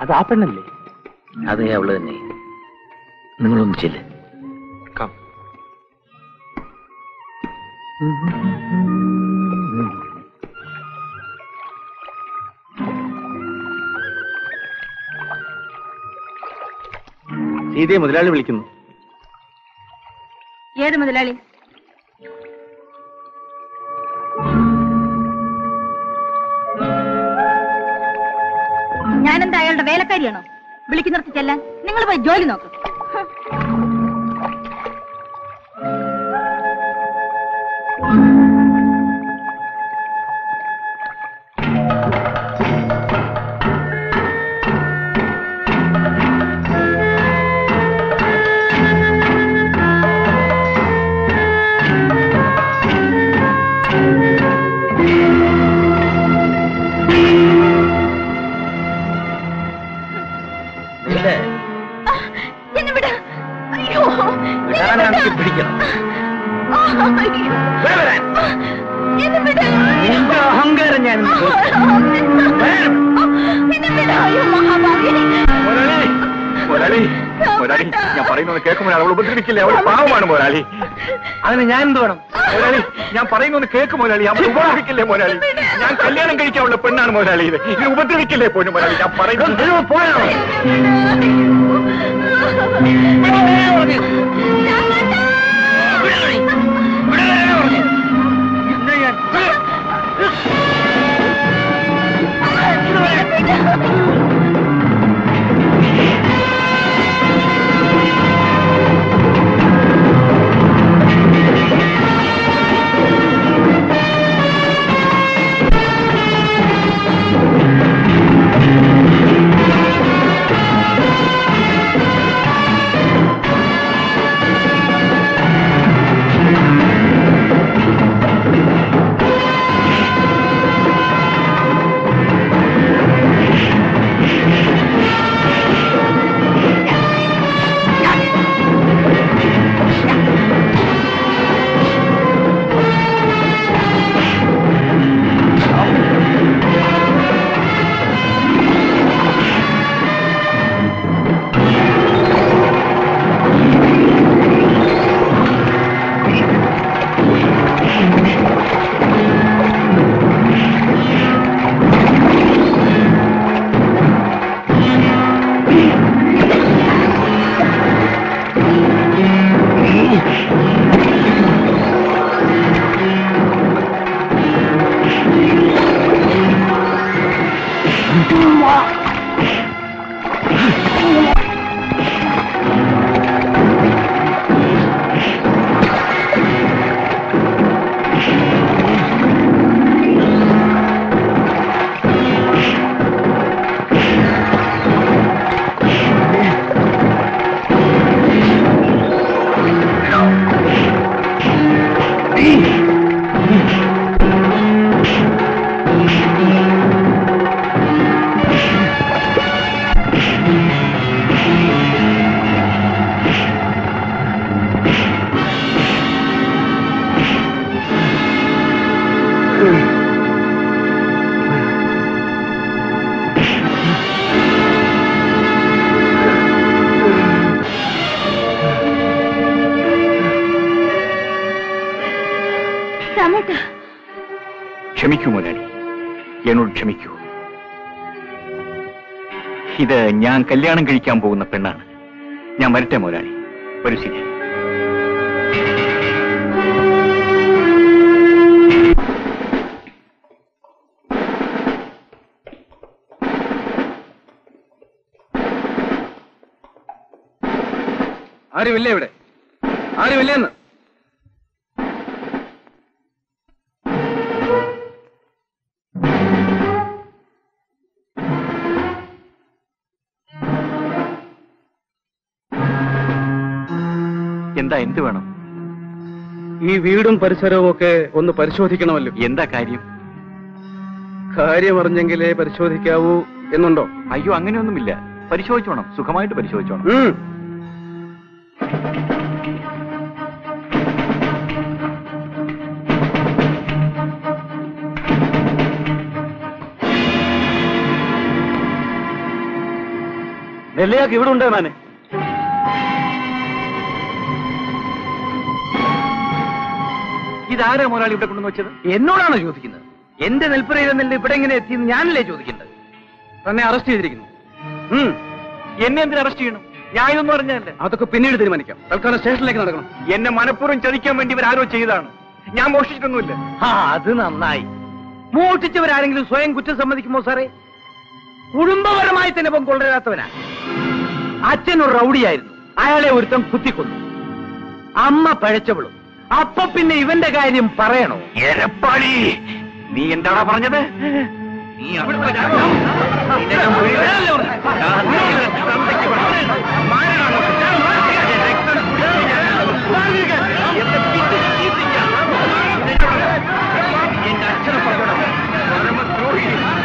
അത് ആ പെണ്ണല്ലേ? അതേ അവള് തന്നെ. നിങ്ങളൊന്ന് ചെല്ല്. സീതയെ മുതലാളി വിളിക്കുന്നു. ഏത് മുതലാളി? ഞാനെന്താ അയാളുടെ വേലക്കാരിയാണോ? വിളിക്കുന്നിടത്ത് ചെല്ലാൻ. നിങ്ങൾ പോയി ജോലി നോക്കും. അഹങ്കാരം ഞാൻ മുതലാളി, ഞാൻ പറയുന്നത് കേൾക്കുമ്പോൾ അവൾ ഉപദ്രവിക്കില്ലേ? അവൾ പാവമാണ് മുതലാളി. അതിന് ഞാൻ എന്ത് വേണം? മുതലാളി, ഞാൻ പറയുന്നത് കേൾക്ക് മുതലാളി. അവൾ ഉപദ്രവിക്കില്ലേ മുതലാളി? ഞാൻ കല്യാണം കഴിക്കാനുള്ള പെണ്ണാണ് മുതലാളി. ഇത് ഉപദ്രവിക്കില്ലേ പോലും മുതലാളി? ഞാൻ പറയുന്നത് പോയാ ക്ഷമിക്കൂ മുതലാളി, എന്നോട് ക്ഷമിക്കൂ. ഇത് ഞാൻ കല്യാണം കഴിക്കാൻ പോകുന്ന പെണ്ണാണ്. ഞാൻ വരട്ടെ മുതലാളി. ഒരു ശരി. ആരുമില്ലേ ഇവിടെ? ആരുമില്ലെന്ന്? എന്താ, എന്ത് വേണം? ഈ വീടും പരിസരവും ഒക്കെ ഒന്ന് പരിശോധിക്കണമല്ലോ. എന്താ കാര്യം? കാര്യം അറിഞ്ഞെങ്കിലേ പരിശോധിക്കാവൂ എന്നുണ്ടോ? അയ്യോ, അങ്ങനെയൊന്നുമില്ല. പരിശോധിച്ചോണം, സുഖമായിട്ട് പരിശോധിച്ചോണം. നെല്ലയാക്ക് ഇവിടെ ഉണ്ട് മാനെ. ഇതാരാ മുതലാളി ഇവിടെ കൊണ്ടുവന്ന് വെച്ചത്? എന്നോടാണോ ചോദിക്കുന്നത്? എന്റെ നെൽപ്പുരയിലെ നെല്ല് ഇവിടെ എങ്ങനെ എത്തിയെന്ന് ഞാനല്ലേ ചോദിക്കേണ്ടത്? തന്നെ അറസ്റ്റ് ചെയ്തിരിക്കുന്നു. എന്നെ എന്തിനു അറസ്റ്റ് ചെയ്യണം? ഞാൻ ഇതൊന്നും പറഞ്ഞല്ലേ. അതൊക്കെ പിന്നീട് തീരുമാനിക്കാം. തൽക്കാലം സ്റ്റേഷനിലേക്ക് നടക്കണം. എന്നെ മനഃപൂർവ്വം ചതിക്കാൻ വേണ്ടി ഇവരാരോ ചെയ്താണ്. ഞാൻ മോഷ്ടിച്ചിട്ടൊന്നുമില്ല. അത് നന്നായി. മോഷ്ടിച്ചവരാരെങ്കിലും സ്വയം കുറ്റം സമ്മതിക്കുമോ സാറേ? കുടുംബപരമായി തന്നെ ഇപ്പം കൊണ്ടുവരാത്തവനാ. അച്ഛനൊരു റൗഡിയായിരുന്നു, അയാളെ ഒരുത്തം കുത്തിക്കൊന്നു. അമ്മ പഴച്ചവളും. അപ്പൊ പിന്നെ ഇവന്റെ കാര്യം പറയണോ? എരപ്പാളി, നീ എന്താടാ പറഞ്ഞത്? നീ എന്റെ അച്ഛനെ പറഞ്ഞോടാ പരമദ്രോഹി.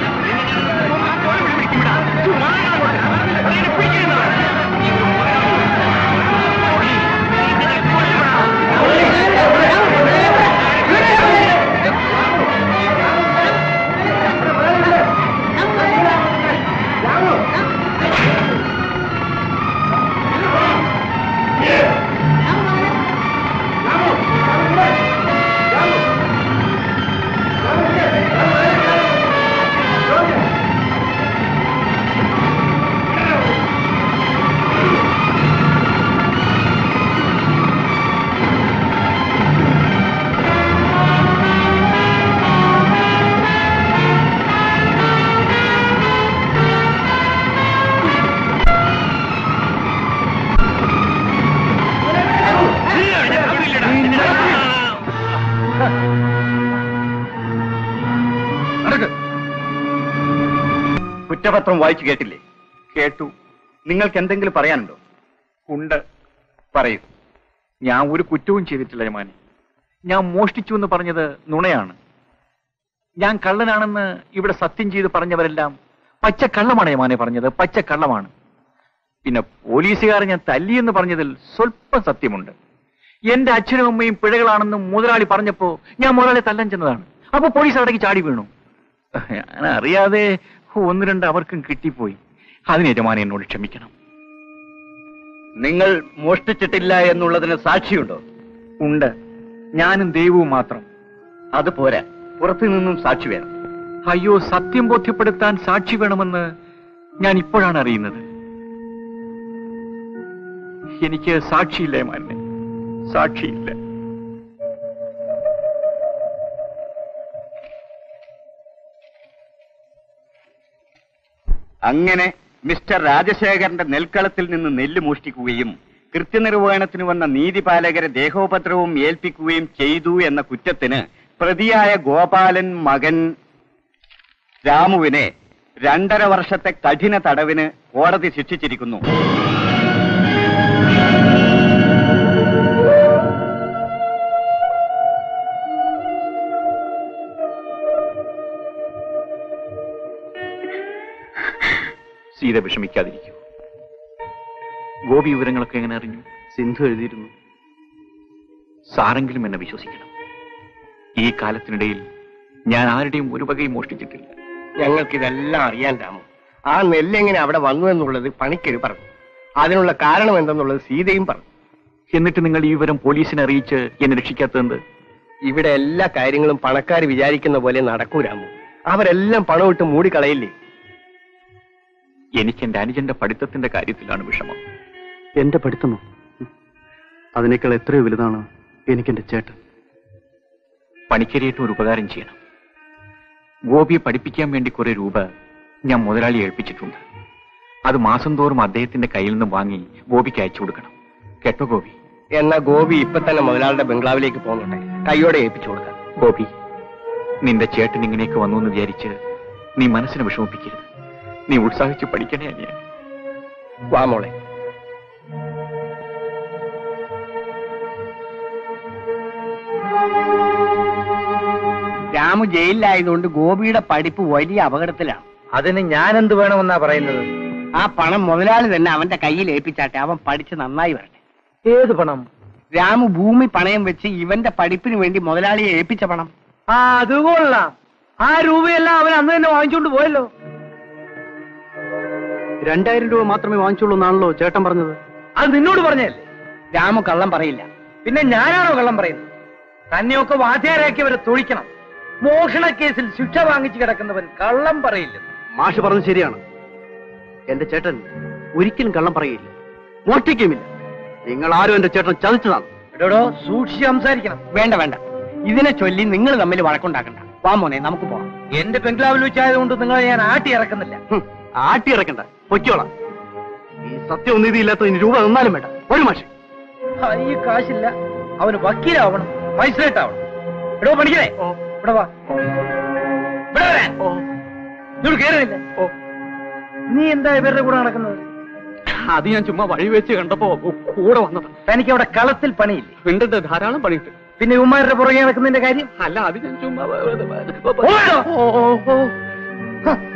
കുറ്റപത്രം വായിച്ചു കേട്ടില്ലേ? കേട്ടു. നിങ്ങൾക്ക് എന്തെങ്കിലും പറയാനുണ്ടോ? ഉണ്ട്. പറയൂ. ഞാൻ ഒരു കുറ്റവും ചെയ്തിട്ടില്ല യമാനെ. ഞാൻ മോഷ്ടിച്ചു എന്ന് പറഞ്ഞത് നുണയാണ്. ഞാൻ കള്ളനാണെന്ന് ഇവിടെ സത്യം ചെയ്ത് പറഞ്ഞവരെല്ലാം പച്ചക്കള്ളമാണ് യമാനെ പറഞ്ഞത്, പച്ചക്കള്ളമാണ്. പിന്നെ പോലീസുകാരെ ഞാൻ തല്ലിയെന്ന് പറഞ്ഞതിൽ സ്വല്പം സത്യമുണ്ട്. എന്റെ അച്ഛനും അമ്മയും പിഴകളാണെന്ന് മുതലാളി പറഞ്ഞപ്പോ ഞാൻ മുതലാളി തല്ലാൻ ചെന്നതാണ്. അപ്പൊ പോലീസ് അവിടേക്ക് ചാടി വീണു. ഞാൻ അറിയാതെ ഒന്ന് രണ്ട് അവർക്കും കിട്ടിപ്പോയി. അതിന് യജമാനെ എന്നോട് ക്ഷമിക്കണം. നിങ്ങൾ മോഷ്ടിച്ചിട്ടില്ല എന്നുള്ളതിന് സാക്ഷിയുണ്ടോ? ഉണ്ട്. ഞാനും ദൈവവും മാത്രം. അത് പോരാ, പുറത്തു നിന്നും സാക്ഷി വേണം. അയ്യോ, സത്യം ബോധ്യപ്പെടുത്താൻ സാക്ഷി വേണമെന്ന് ഞാൻ ഇപ്പോഴാണ് അറിയുന്നത്. എനിക്ക് സാക്ഷിയില്ല യമാനെ, സാക്ഷിയില്ല. അങ്ങനെ മിസ്റ്റർ രാജശേഖരന്റെ നെൽക്കളത്തിൽ നിന്ന് നെല്ല് മോഷ്ടിക്കുകയും കൃത്യനിർവഹണത്തിന് വന്ന നീതിപാലകരെ ദേഹോപദ്രവവും ഏൽപ്പിക്കുകയും ചെയ്തു എന്ന കുറ്റത്തിന് പ്രതിയായ ഗോപാലൻ മകൻ രാമുവിനെ 2.5 വർഷത്തെ കഠിന തടവിന് കോടതി ശിക്ഷിച്ചിരിക്കുന്നു. സീത വിഷമിക്കാതിരിക്കൂ. ഗോപി വിവരങ്ങളൊക്കെ എങ്ങനെ അറിഞ്ഞു? സിന്ധു എഴുതിയിരുന്നു. സാരെങ്കിലും എന്നെ വിശ്വസിക്കണം. ഈ കാലത്തിനിടയിൽ ഞാൻ ആരുടെയും ഒരു വകയും മോഷ്ടിച്ചിട്ടില്ല. ഞങ്ങൾക്കിതെല്ലാം അറിയാൻ രാമു. ആ നെല്ലെങ്ങനെ അവിടെ വന്നു എന്നുള്ളത് പണിക്കര് പറഞ്ഞു. അതിനുള്ള കാരണം എന്തെന്നുള്ളത് സീതയും പറഞ്ഞു. എന്നിട്ട് നിങ്ങൾ ഈ വിവരം പോലീസിനെ അറിയിച്ച് എന്നെ രക്ഷിക്കാത്തത്? ഇവിടെ എല്ലാ കാര്യങ്ങളും പണക്കാർ വിചാരിക്കുന്ന പോലെ നടക്കൂ രാമു. അവരെല്ലാം പണമിട്ട് മൂടിക്കളയില്ലേ? എനിക്ക് എന്റെ അനുജന്റെ പഠിത്തത്തിന്റെ കാര്യത്തിലാണ് വിഷമം. എന്റെ പഠിത്തമോ? അതിനേക്കാൾ എത്രയോ വലുതാണ് എനിക്കെന്റെ ചേട്ടൻ. പണിക്കരിയായിട്ട് ഒരു ഉപകാരം ചെയ്യണം. ഗോപിയെ പഠിപ്പിക്കാൻ വേണ്ടി കുറെ രൂപ ഞാൻ മുതലാളി ഏൽപ്പിച്ചിട്ടുണ്ട്. അത് മാസം തോറും അദ്ദേഹത്തിന്റെ കയ്യിൽ നിന്ന് വാങ്ങി ഗോപിക്ക് അയച്ചു കൊടുക്കണം. കേട്ടോ ഗോപി? എന്നാ ഗോപി ഇപ്പൊ തന്നെ മുതലാളുടെ ബംഗ്ലാവിലേക്ക് പോകുന്നുണ്ട്. കൈയോടെ ഏൽപ്പിച്ചു കൊടുക്കാം. ഗോപി, നിന്റെ ചേട്ടൻ ഇങ്ങനെയൊക്കെ വന്നു എന്ന് വിചാരിച്ച് നീ മനസ്സിനെ വിഷമിപ്പിക്കരുത്. നീ ഉത്സാഹിച്ച് പഠിക്കണേ അനിയ. വാ മോളെ. രാമു ജയിലിലായതുകൊണ്ട് ഗോപിയുടെ പഠിപ്പ് വലിയ അപകടത്തിലാണ്. അതിന് ഞാൻ എന്ത് വേണമെന്നാ പറയുന്നത്? ആ പണം മുതലാളി തന്നെ അവന്റെ കയ്യിൽ ഏൽപ്പിച്ചാട്ടെ. അവൻ പഠിച്ച് നന്നായി വരട്ടെ. ഏത് പണം? രാമു ഭൂമി പണയം വെച്ച് ഇവന്റെ പഠിപ്പിന് വേണ്ടി മുതലാളിയെ ഏൽപ്പിച്ച പണം. അത് കൊള്ളാം. ആ രൂപയെല്ലാം അവൻ അന്ന് തന്നെ വാങ്ങിച്ചുകൊണ്ട് പോയല്ലോ. 2000 രൂപ മാത്രമേ വാങ്ങിച്ചുള്ളൂ എന്നാണല്ലോ ചേട്ടൻ പറഞ്ഞത്. അത് നിന്നോട് പറഞ്ഞല്ലേ? രാമു കള്ളം പറയില്ല. പിന്നെ ഞാനാണോ കള്ളം പറയുന്നത്? തന്നെയൊക്കെ വാദ്യാരാക്കിയവരെ തൊഴിക്കണം. മോഷണ കേസിൽ ശിക്ഷ വാങ്ങിച്ചു കിടക്കുന്നവൻ കള്ളം പറയില്ല. മാഷ് പറഞ്ഞത് ശരിയാണ്. എന്റെ ചേട്ടൻ ഒരിക്കലും കള്ളം പറയില്ല, മോഷ്ടിക്കുമില്ല. നിങ്ങൾ ആരും എന്റെ ചേട്ടൻ ചതിച്ചതാണ്. എടോ സൂക്ഷിച്ച് സംസാരിക്കണം. വേണ്ട വേണ്ട, ഇതിനെ ചൊല്ലി നിങ്ങൾ തമ്മിൽ വഴക്കുണ്ടാക്കണ്ട. വാ മോനെ, നമുക്ക് പോവാം. എന്റെ ബംഗ്ലാവിൽ വെച്ചായതുകൊണ്ട് നിങ്ങളെ ഞാൻ ആട്ടി ഇറക്കുന്നില്ല. ആട്ടി ഇറക്കണ്ട, പൊയ്ക്കോളാം. ഈ സത്യവും നീതി ഇല്ലാത്ത രൂപ തന്നാലും വേണ്ട. ഒരു മാഷ് ഈ കാശില്ല, അവന് വക്കീലാവണം, മജിസ്ട്രേറ്റ് ആവണം. എടോ പഠിക്കണേ, ഇവിടെ വാ. ഇവിടെ വരാൻ. ഇങ്ങോട്ട് കേറുന്നില്ല. നീ എന്താ ഇവരുടെ കൂടെ നടക്കുന്നത്? അത് ഞാൻ ചുമ്മാ വഴി വെച്ച് കണ്ടപ്പോ കൂടെ വന്നത്. തനിക്ക് അവിടെ കളത്തിൽ പണിയില്ലേ? ഉണ്ട്, ധാരാളം പണിയിട്ട്. പിന്നെ ഉമ്മാരുടെ പുറകെ നടക്കുന്നതിന്റെ കാര്യം അല്ല, അത് ഞാൻ ചുമ്മാ ഓടോ.